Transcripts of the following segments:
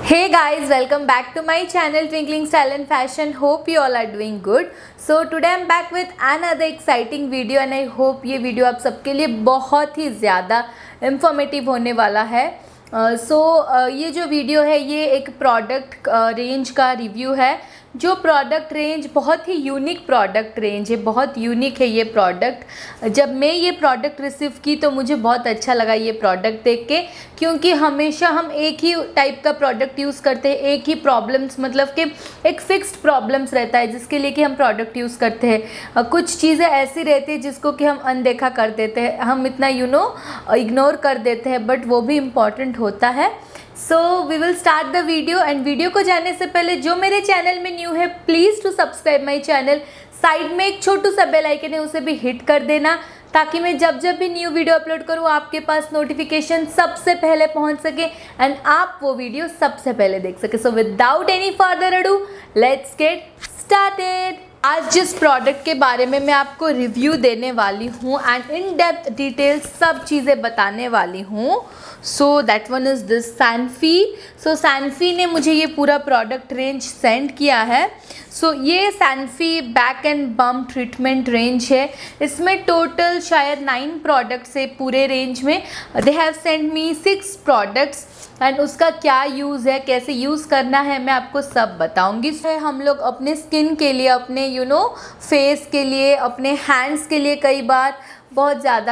Hey guys, welcome back to my channel Twinkling Style and Fashion. Hope you all are doing good. So today I'm back with another exciting video and I hope ये video आप सबके लिए बहुत ही ज़्यादा informative होने वाला है। ये जो वीडियो है ये एक प्रोडक्ट रेंज का रिव्यू है। जो प्रोडक्ट रेंज बहुत ही यूनिक प्रोडक्ट रेंज है, बहुत यूनिक है ये प्रोडक्ट। जब मैं ये प्रोडक्ट रिसीव की तो मुझे बहुत अच्छा लगा ये प्रोडक्ट देख के, क्योंकि हमेशा हम एक ही टाइप का प्रोडक्ट यूज़ करते हैं, एक ही प्रॉब्लम्स मतलब कि एक फिक्स्ड प्रॉब्लम्स रहता है जिसके लिए कि हम प्रोडक्ट यूज़ करते हैं। कुछ चीज़ें ऐसी रहती है जिसको कि हम अनदेखा कर देते हैं, हम इतना इग्नोर कर देते हैं, बट वो भी इम्पॉर्टेंट होता है। So we will start the video and video को जाने से पहले जो मेरे चैनल में न्यू है please to subscribe my channel. Side में एक छोटू सा बेल आइकन है, उसे भी हिट कर देना ताकि मैं जब भी न्यू वीडियो अपलोड करूँ आपके पास नोटिफिकेशन सबसे पहले पहुंच सके एंड आप वो वीडियो सबसे पहले देख सके। So without any further ado let's get started. आज जिस प्रोडक्ट के बारे में मैं आपको रिव्यू देने वाली हूँ एंड इन डेप्थ डिटेल्स सब चीज़ें बताने वाली हूँ, so that one is this Sanfe. So Sanfe ने मुझे ये पूरा प्रोडक्ट रेंज सेंड किया है। सो ये Sanfe back and bum treatment range है। इसमें टोटल शायद 9 प्रोडक्ट्स है पूरे रेंज में। They have send me 6 products and उसका क्या यूज़ है, कैसे यूज़ करना है, मैं आपको सब बताऊंगी। हम लोग अपने स्किन के लिए, अपने फेस के लिए, अपने हैंड्स के लिए कई बार बहुत ज़्यादा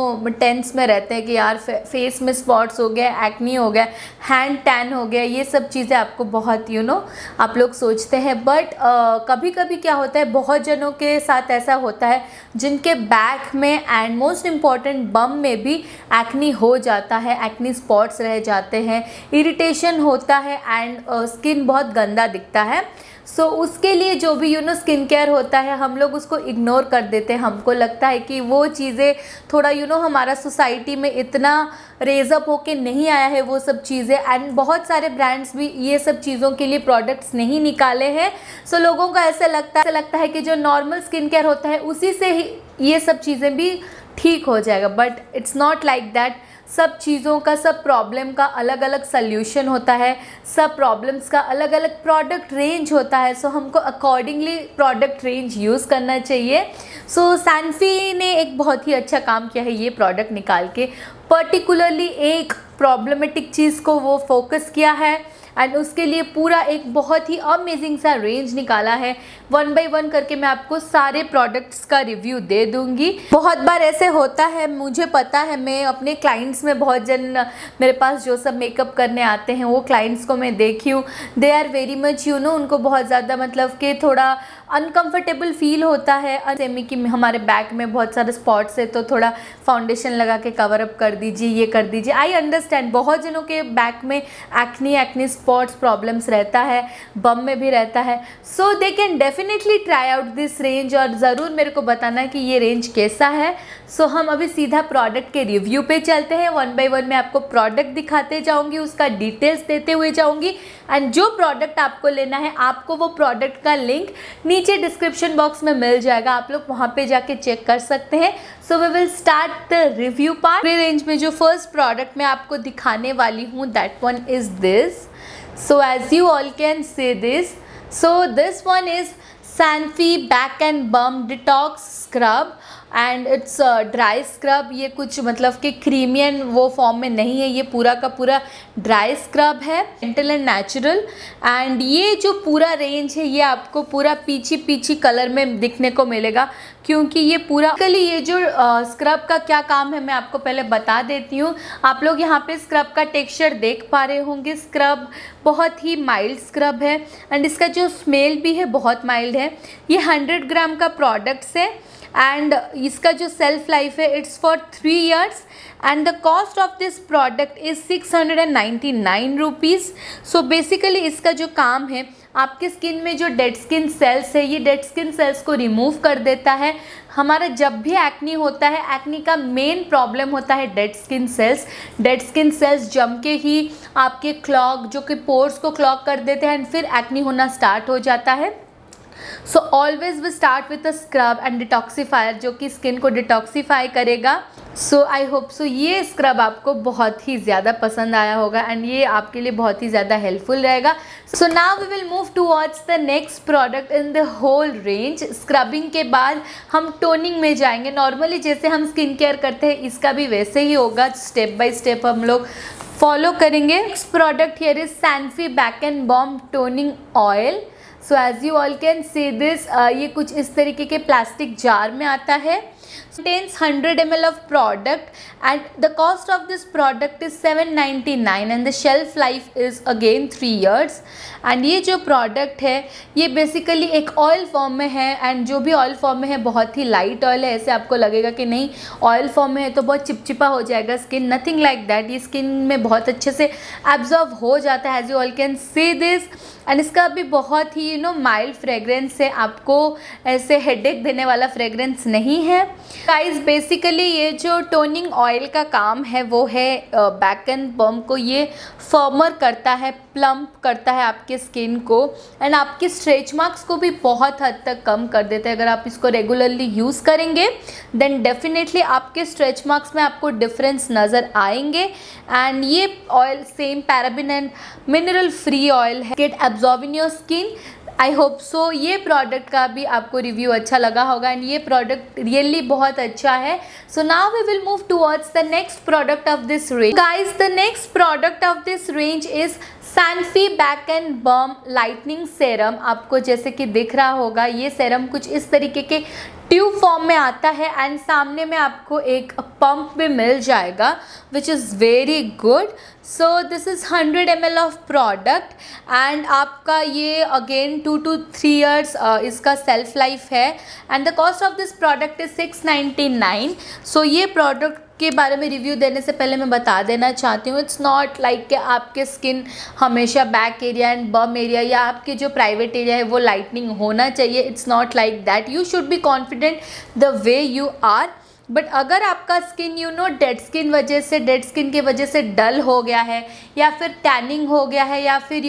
टेंस में रहते हैं कि यार फेस में स्पॉट्स हो गया, एक्नी हो गया, हैंड टैन हो गया, ये सब चीज़ें आपको बहुत आप लोग सोचते हैं। बट कभी कभी क्या होता है, बहुत जनों के साथ ऐसा होता है जिनके बैक में एंड मोस्ट इम्पॉर्टेंट बम में भी एक्नी हो जाता है, एक्नी स्पॉट्स रह जाते हैं, इरिटेशन होता है एंड स्किन बहुत गंदा दिखता है। सो उसके लिए जो भी स्किन केयर होता है हम लोग उसको इग्नोर कर देते हैं। हमको लगता है कि वो चीज़ें थोड़ा हमारा सोसाइटी में इतना रेज अप होके नहीं आया है वो सब चीज़ें, एंड बहुत सारे ब्रांड्स भी ये सब चीज़ों के लिए प्रोडक्ट्स नहीं निकाले हैं। सो लोगों को ऐसा लगता है कि जो नॉर्मल स्किन केयर होता है उसी से ही ये सब चीज़ें भी ठीक हो जाएगा, but it's not like that. सब चीज़ों का, सब प्रॉब्लम का अलग अलग सल्यूशन होता है, सब प्रॉब्लम्स का अलग अलग प्रोडक्ट रेंज होता है। सो हमको अकॉर्डिंगली प्रोडक्ट रेंज यूज़ करना चाहिए। सो सैनफी ने एक बहुत ही अच्छा काम किया है ये प्रोडक्ट निकाल के। पर्टिकुलरली एक प्रॉब्लमेटिक चीज़ को वो फोकस किया है एंड उसके लिए पूरा एक बहुत ही अमेजिंग सा रेंज निकाला है। 1 बाय 1 करके मैं आपको सारे प्रोडक्ट्स का रिव्यू दे दूंगी। बहुत बार ऐसे होता है, मुझे पता है, मैं अपने क्लाइंट्स में बहुत जन मेरे पास जो सब मेकअप करने आते हैं वो क्लाइंट्स को मैं देखी हूँ, दे आर वेरी मच उनको बहुत ज़्यादा मतलब कि थोड़ा अनकम्फर्टेबल फील होता है सेमी कि हमारे बैक में बहुत सारे स्पॉट्स है तो थोड़ा फाउंडेशन लगा के कवर अप कर दीजिए, ये कर दीजिए। आई अंडरस्टैंड, बहुत जनों के बैक में एक्नी स्पॉट्स प्रॉब्लम्स रहता है, बम में भी रहता है। So they can definitely try out this range और ज़रूर मेरे को बताना कि ये रेंज कैसा है। सो हम अभी सीधा प्रोडक्ट के रिव्यू पे चलते हैं। 1 बाय 1 मैं आपको प्रोडक्ट दिखाते जाऊंगी, उसका डिटेल्स देते हुए जाऊंगी एंड जो प्रोडक्ट आपको लेना है आपको वो प्रोडक्ट का लिंक नीचे डिस्क्रिप्शन बॉक्स में मिल जाएगा, आप लोग वहाँ पे जाके चेक कर सकते हैं। So we will start the review part. Range में जो फर्स्ट प्रोडक्ट मैं आपको दिखाने वाली हूँ that one is this. So as you all can see this, so this one is Sanfi Back and Bum Detox Scrub and it's dry scrub. ये कुछ मतलब कि क्रीमी एंड वो फॉर्म में नहीं है, ये पूरा का पूरा ड्राई स्क्रब है, जेंटल एंड नेचुरल। एंड ये जो पूरा रेंज है ये आपको पूरा पीची कलर में दिखने को मिलेगा, क्योंकि ये पूरा ये जो स्क्रब का क्या काम है मैं आपको पहले बता देती हूँ। आप लोग यहाँ पे स्क्रब का टेक्सचर देख पा रहे होंगे। स्क्रब बहुत ही माइल्ड स्क्रब है एंड इसका जो स्मेल भी है बहुत माइल्ड है। ये 100 ग्राम का प्रोडक्ट्स है एंड इसका जो सेल्फ लाइफ है it's for 3 years and the cost of this product is 699 rupees. So basically इसका जो काम है, आपके स्किन में जो डेड स्किन सेल्स है ये डेड स्किन सेल्स को रिमूव कर देता है। हमारा जब भी एक्नी होता है, एक्नी का मेन प्रॉब्लम होता है dead skin cells. Dead skin cells जम के ही आपके क्लॉग, जो कि पोर्स को क्लॉग कर देते हैं एंड फिर एक्नी होना स्टार्ट हो जाता है। So always we start with a scrub and detoxifier जो कि स्किन को डिटॉक्सीफाई करेगा। सो आई होप सो ये स्क्रब आपको बहुत ही ज़्यादा पसंद आया होगा एंड ये आपके लिए बहुत ही ज़्यादा हेल्पफुल रहेगा। So now we will move towards the next product in the whole range. Scrubbing के बाद हम टोनिंग में जाएंगे। नॉर्मली जैसे हम स्किन केयर करते हैं इसका भी वैसे ही होगा, स्टेप बाय स्टेप हम लोग फॉलो करेंगे। Next product here is Sanfe back and bum toning oil. So as you all can see this, ये कुछ इस तरीके के प्लास्टिक जार में आता है। Contains 100 ml of product and the cost of this product is $7.99 and the shelf life is again 3 years। and ये जो product है ये basically एक ऑयल फॉर्म में है एंड जो भी ऑयल फॉर्म में है बहुत ही लाइट ऑयल है। ऐसे आपको लगेगा कि नहीं ऑयल फॉर्म में है तो बहुत चिपचिपा हो जाएगा स्किन, नथिंग लाइक दैट। ये स्किन में बहुत अच्छे से एब्जॉर्ब हो जाता है as you all can see this. And इसका भी बहुत ही माइल्ड फ्रेग्रेंस है, आपको ऐसे हेडेक देने वाला फ्रेग्रेंस नहीं है। गाइस बेसिकली ये जो टोनिंग ऑयल का काम है वो है बैक एंड बम को ये फर्मर करता है, प्लम्प करता है आपके स्किन को एंड आपके स्ट्रेच मार्क्स को भी बहुत हद तक कम कर देता है। अगर आप इसको रेगुलरली यूज़ करेंगे देन डेफिनेटली आपके स्ट्रेच मार्क्स में आपको डिफरेंस नज़र आएंगे। एंड ये oil same paraben and mineral free oil है, get absorb in your skin. I hope so ये प्रोडक्ट का भी आपको रिव्यू अच्छा लगा होगा एंड ये प्रोडक्ट रियली बहुत अच्छा है। So now we will move towards the next product of this range. Guys the next product of this range is Sanfe back and bum lightening serum. आपको जैसे कि दिख रहा होगा ये सेरम कुछ इस तरीके के ट्यूब फॉर्म में आता है एंड सामने में आपको एक पंप भी मिल जाएगा which is very good. So this is 100 ml of product and आपका ये अगेन 2 to 3 years इसका सेल्फ लाइफ है and the cost of this product is $6.99। So ये प्रोडक्ट के बारे में रिव्यू देने से पहले मैं बता देना चाहती हूँ इट्स नॉट लाइक कि आपके स्किन हमेशा back area and bum area या आपके जो प्राइवेट एरिया है वो लाइटनिंग होना चाहिए। It's not like that, you should be confident the way you are. But अगर आपका स्किन डेड स्किन की वजह से डल हो गया है या फिर टैनिंग हो गया है या फिर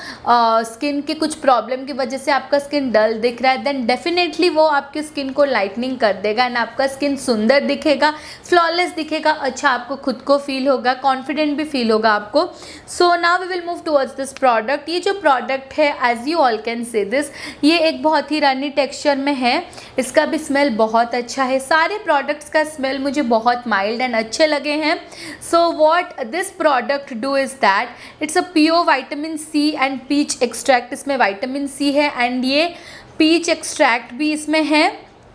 स्किन के कुछ प्रॉब्लम की वजह से आपका स्किन डल दिख रहा है देन डेफिनेटली वो आपकी स्किन को लाइटनिंग कर देगा एंड आपका स्किन सुंदर दिखेगा, फ्लॉलेस दिखेगा, अच्छा आपको खुद को फील होगा, कॉन्फिडेंट भी फील होगा आपको। So now we will move towards this product. ये जो प्रोडक्ट है as you all can see this, ये एक बहुत ही रनी टेक्सचर में है, इसका भी स्मेल बहुत अच्छा है। सारे प्रोडक्ट्स का स्मेल मुझे बहुत माइल्ड एंड अच्छे लगे हैं। So what this product do is that it's a pure vitamin C and peach extract, इसमें विटामिन सी है एंड ये पीच एक्सट्रैक्ट भी इसमें है।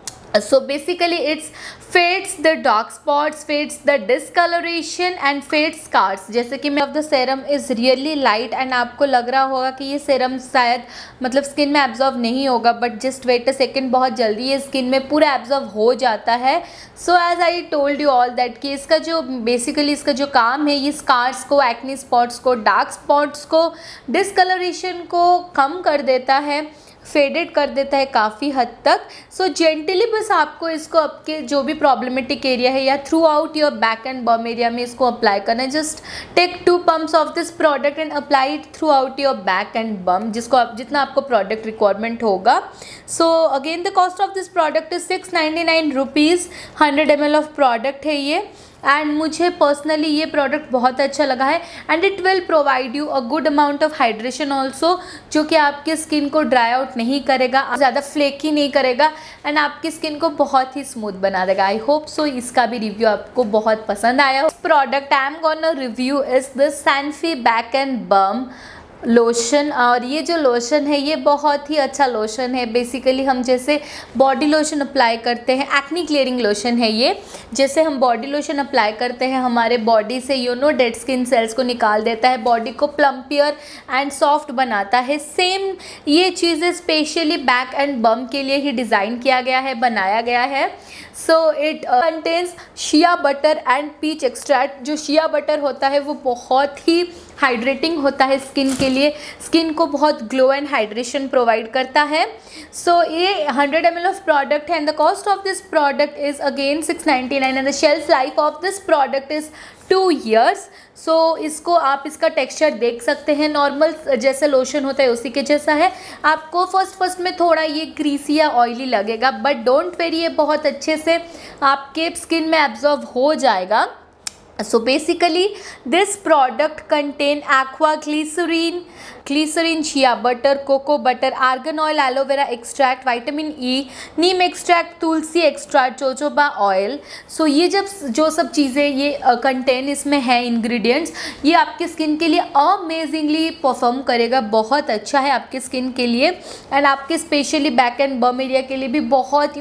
So basically it's fades the dark spots, fades the discoloration and fades scars. जैसे कि मैं of the serum is really light and आपको लग रहा होगा कि ये सेरम शायद मतलब स्किन में एब्जॉर्ब नहीं होगा, but just wait a second, बहुत जल्दी ये स्किन में पूरा एब्जॉर्ब हो जाता है। So as I told you all that कि इसका जो बेसिकली इसका जो काम है ये स्कार्स को, एक्ने स्पॉट्स को, डार्क स्पॉट्स को, डिसकलरेशन को कम कर देता है, फेडेड कर देता है काफ़ी हद तक। सो जेंटली बस आपको इसको आपके जो भी प्रॉब्लमेटिक एरिया है या throughout your back and bum area में इसको अप्लाई करना है। Just take 2 pumps of this product and apply it throughout your back and bum, जिसको आप जितना आपको प्रोडक्ट रिक्वायरमेंट होगा। So again the cost of this product is ₹699। 100 ml of product है ये एंड मुझे पर्सनली ये प्रोडक्ट बहुत अच्छा लगा है and it will provide you a good amount of hydration also, जो कि आपके स्किन को ड्राई आउट नहीं करेगा, ज़्यादा फ्लेकी नहीं करेगा एंड आपकी स्किन को बहुत ही स्मूथ बना देगा। आई होप सो इसका भी रिव्यू आपको बहुत पसंद आया। Product I am gonna review is the Sanfe back and bum lotion. और ये जो लोशन है ये बहुत ही अच्छा लोशन है। बेसिकली हम जैसे बॉडी लोशन अप्लाई करते हैं, एक्नी क्लियरिंग लोशन है ये, जैसे हम बॉडी लोशन अप्लाई करते हैं हमारे बॉडी से डेड स्किन सेल्स को निकाल देता है, बॉडी को प्लम्पियर एंड सॉफ्ट बनाता है। सेम ये चीज़ें स्पेशली बैक एंड बम के लिए ही डिज़ाइन किया गया है, बनाया गया है। So it contains shea butter and peach extract. जो शिया बटर होता है वो बहुत ही हाइड्रेटिंग होता है स्किन के लिए, स्किन को बहुत ग्लो एंड हाइड्रेशन प्रोवाइड करता है। सो ये 100 ml ऑफ प्रोडक्ट है and the cost of this product is again 699 and the shelf life of this product is 2 years। So इसको आप इसका टेक्सचर देख सकते हैं, नॉर्मल जैसे लोशन होता है उसी के जैसा है। आपको फर्स्ट में थोड़ा ये ग्रीसी या ऑयली लगेगा, बट डोंट वेरी, ये बहुत अच्छे से आपके स्किन में एब्जॉर्ब हो जाएगा। So basically this product contain aqua glycerin, chia butter, cocoa butter, argan oil, aloe vera extract, vitamin E, neem extract, tulsi extract, jojoba oil। So ये जब जो सब चीज़ें ये कंटेन इसमें है इंग्रेडिएंट्स, ये आपके स्किन के लिए अमेजिंगली परफॉर्म करेगा, बहुत अच्छा है आपके स्किन के लिए एंड आपके specially back and bum area के लिए भी बहुत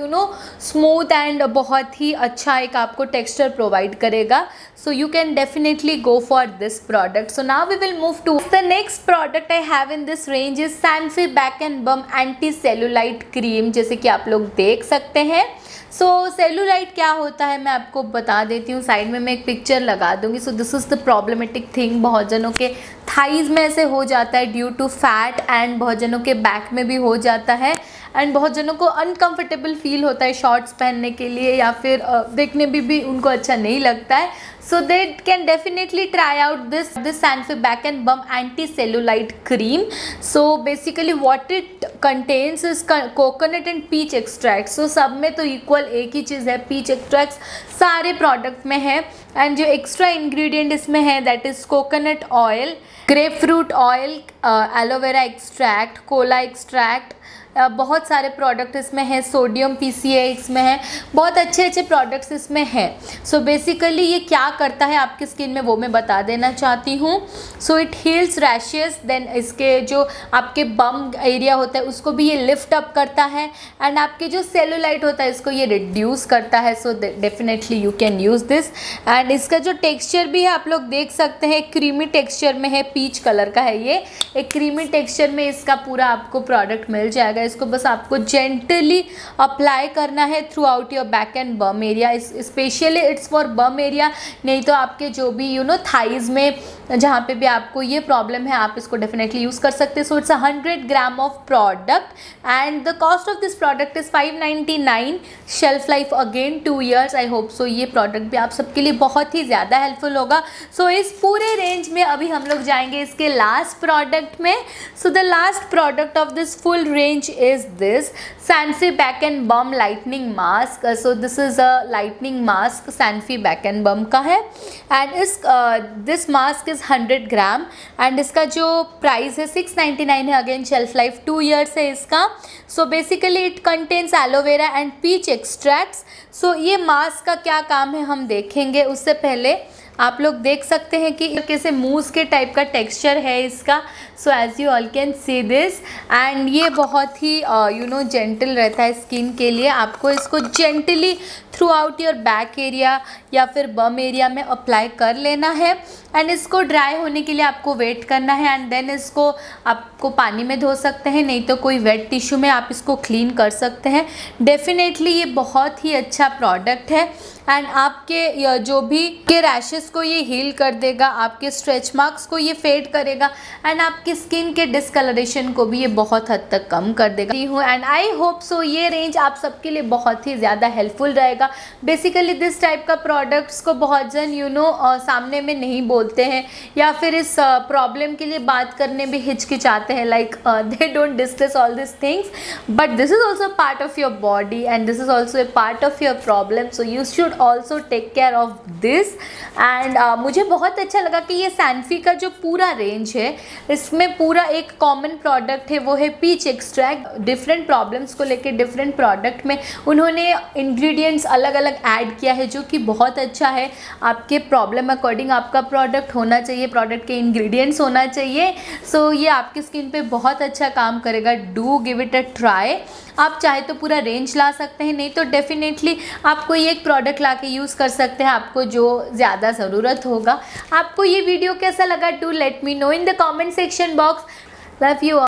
स्मूथ एंड बहुत ही अच्छा एक आपको टेक्सचर प्रोवाइड करेगा। So you can definitely go for this product. So now we will move to the next product I have in this range is Sanfi Back and Bum Anti Cellulite Cream, जैसे कि आप लोग देख सकते हैं। सो cellulite क्या होता है मैं आपको बता देती हूँ, साइड में मैं एक पिक्चर लगा दूँगी। So this is the problematic thing, बहुत जनों के थाइज़ में ऐसे हो जाता है ड्यू टू फैट एंड बहुत जनों के बैक में भी हो जाता है एंड बहुत जनों को अनकंफर्टेबल फील होता है शॉर्ट्स पहनने के लिए या फिर देखने भी उनको अच्छा नहीं लगता है। So they can definitely try out this Sanfi Back and Bum Anti Cellulite Cream. So basically what it contains is coconut and peach extract. So सब में तो इक्वल एक ही चीज़ है, peach extracts सारे प्रोडक्ट में है एंड जो एक्स्ट्रा इंग्रेडिएंट इसमें है that is coconut oil, grapefruit oil, aloe vera extract, cola extract, बहुत सारे प्रोडक्ट इसमें हैं, सोडियम PCA इसमें है, बहुत अच्छे अच्छे प्रोडक्ट्स इसमें हैं। सो बेसिकली ये क्या करता है आपकी स्किन में वो मैं बता देना चाहती हूँ। So it heals rashes, then इसके जो आपके बम एरिया होता है उसको भी ये लिफ्ट अप करता है एंड आपके जो सेलुलाइट होता है इसको ये रिड्यूस करता है। So definitely you can use this and इसका जो टेक्सचर भी है आप लोग देख सकते हैं, क्रीमी टेक्सचर में है, पीच कलर का है, ये एक क्रीमी टेक्सचर में इसका पूरा आपको प्रोडक्ट मिल जाएगा। इसको बस आपको जेंटली अप्लाई करना है throughout your back and bum area, specially it's for bum area, नहीं तो आपके जो भी थाइज़ में जहाँ पे भी आपको ये प्रॉब्लम है आप इसको डेफिनेटली यूज़ कर सकते हैं। So it's 100 gram of product and the cost of this product is 599, shelf life again 2 years। I hope so ये प्रोडक्ट भी आप सबके लिए बहुत ही ज़्यादा हेल्पफुल होगा। सो इस पूरे रेंज में अभी हम लोग जाएंगे इसके लास्ट प्रोडक्ट में। So the last product of this full range is this Sanfi Back and Bum Lightening Mask। So this is a lightening mask, Sanfi Back and Bum का है and this mask is 100 gram and इसका जो price है 699 है, again shelf life 2 years है इसका। So basically it contains aloe vera and peach extracts. So ये mask का क्या काम है हम देखेंगे, उससे पहले आप लोग देख सकते हैं कि कैसे मूस के टाइप का टेक्सचर है इसका। So as you all can see this and ये बहुत ही जेंटल रहता है स्किन के लिए। आपको इसको gently throughout your back area या फिर बम एरिया में अप्लाई कर लेना है एंड इसको ड्राई होने के लिए आपको वेट करना है एंड देन इसको आपको पानी में धो सकते हैं, नहीं तो कोई वेट टिश्यू में आप इसको क्लीन कर सकते हैं। डेफिनेटली ये बहुत ही अच्छा प्रोडक्ट है एंड आपके जो भी के रैशेस को ये हील कर देगा, आपके स्ट्रेच मार्क्स को ये फेड करेगा एंड आपकी स्किन के डिस्कलरेशन को भी ये बहुत हद तक कम कर देगा। एंड आई होप सो ये रेंज आप सबके लिए बहुत ही ज़्यादा हेल्पफुल रहेगा। बेसिकली दिस टाइप का प्रोडक्ट्स को बहुत जन सामने में नहीं बोलते हैं या फिर इस प्रॉब्लम के लिए बात करने भी हिचकिचाते हैं, like they don't discuss all this things, but this is also part of your body and this is also a part of your problem. So you should also take care of this and मुझे बहुत अच्छा लगा कि ये सैनफी का जो पूरा range है इसमें पूरा एक कॉमन प्रोडक्ट है, वो है पीच एक्सट्रैक्ट। डिफरेंट प्रॉब्लम्स को लेके डिफरेंट प्रोडक्ट में उन्होंने इंग्रेडिएंट्स अलग अलग ऐड किया है जो कि बहुत अच्छा है। आपके प्रॉब्लम अकॉर्डिंग आपका प्रोडक्ट होना चाहिए, प्रोडक्ट के इंग्रेडिएंट्स होना चाहिए। सो ये आपकी स्किन पे बहुत अच्छा काम करेगा। Do give it a try. आप चाहे तो पूरा रेंज ला सकते हैं, नहीं तो डेफिनेटली आप कोई एक प्रोडक्ट ला के यूज़ कर सकते हैं आपको जो ज़्यादा ज़रूरत होगा। आपको ये वीडियो कैसा लगा, do let me know in the comment section box. Love you.